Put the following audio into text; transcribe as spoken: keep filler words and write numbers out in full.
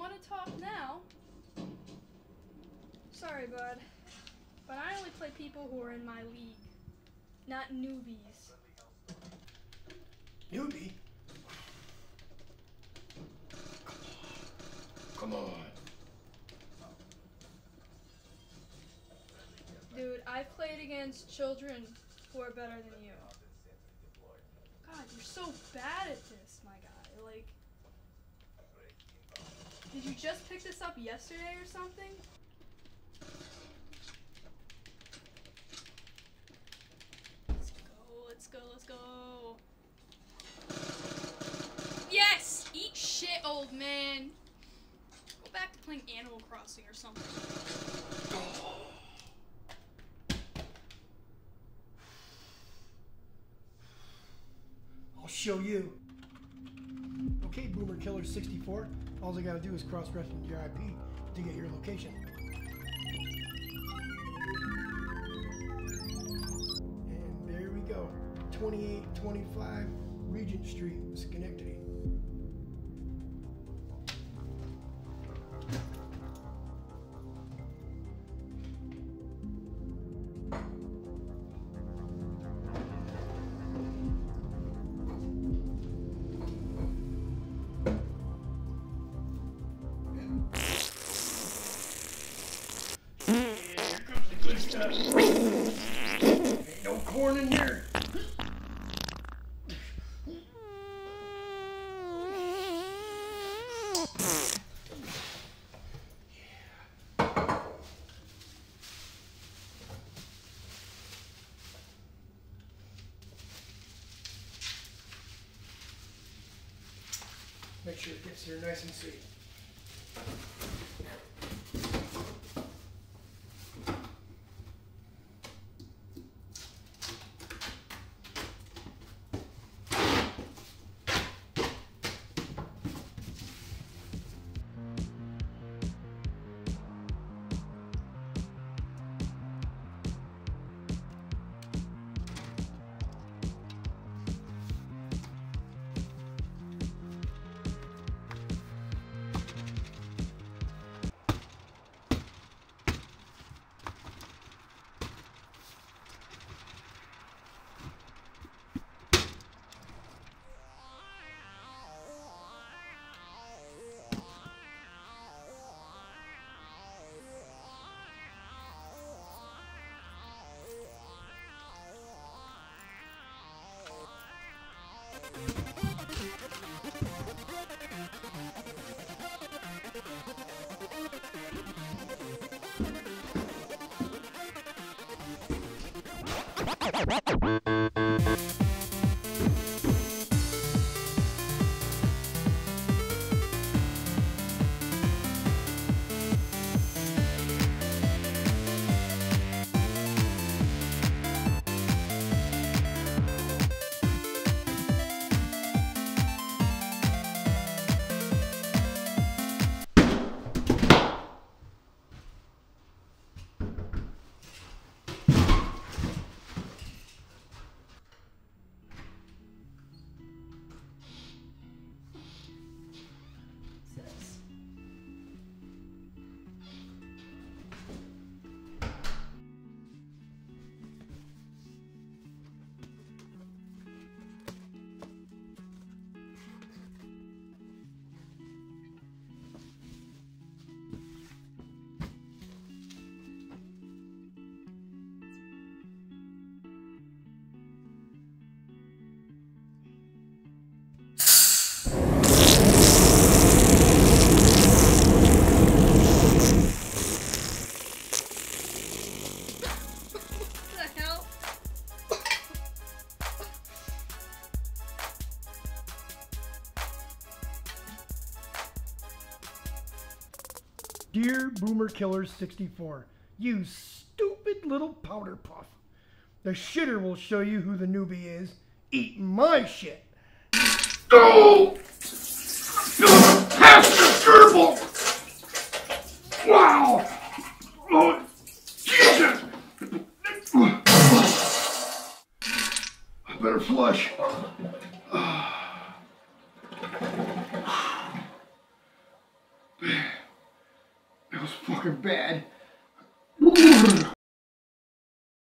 want to talk now, sorry, bud, but I only play people who are in my league, not newbies. Newbie? Come on. Dude, I've played against children who are better than you. God, you're so bad at this, my guy. Like, did you just pick this up yesterday or something? Let's go, let's go, let's go. Yes! Eat shit, old man. Go back to playing Animal Crossing or something. I'll show you. Okay, Boomer Killer sixty-four. All I gotta do is cross-reference your I P to get your location. And there we go. twenty-eight twenty-five Regent Street, Schenectady. Ain't no corn in there. Make sure it gets here nice and safe. Dear Boomer Killer sixty-four, you stupid little powder puff. The shitter will show you who the newbie is. Eat my shit. Oh! Pastor Gerbil! Wow! Oh, Jesus! I better flush. was fucking bad.